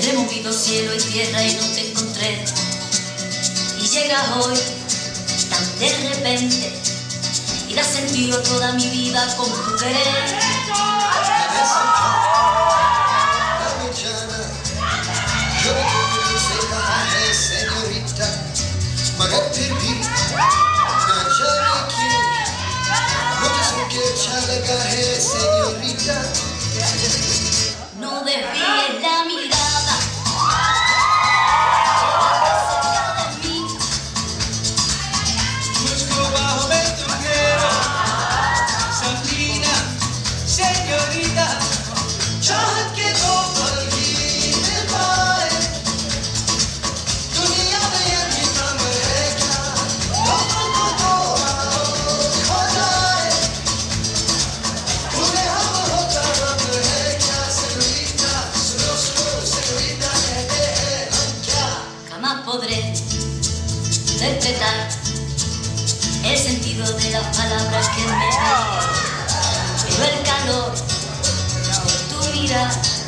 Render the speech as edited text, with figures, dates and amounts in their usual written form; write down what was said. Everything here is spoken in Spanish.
He movido cielo y tierra y no te encontré. Y llegas hoy tan de repente y la has sentido toda mi vida con tu querer. No desvíes la mirada, cerca de mí. Busco bajo de tu piel, Sandrina, señorita. Ciò che dopo il mare, dunia mi famiglia, dopo hodare, une hota señorita, solo señorita Jamás podré interpretar el sentido de las palabras que me dan, pero el calor de tu mirada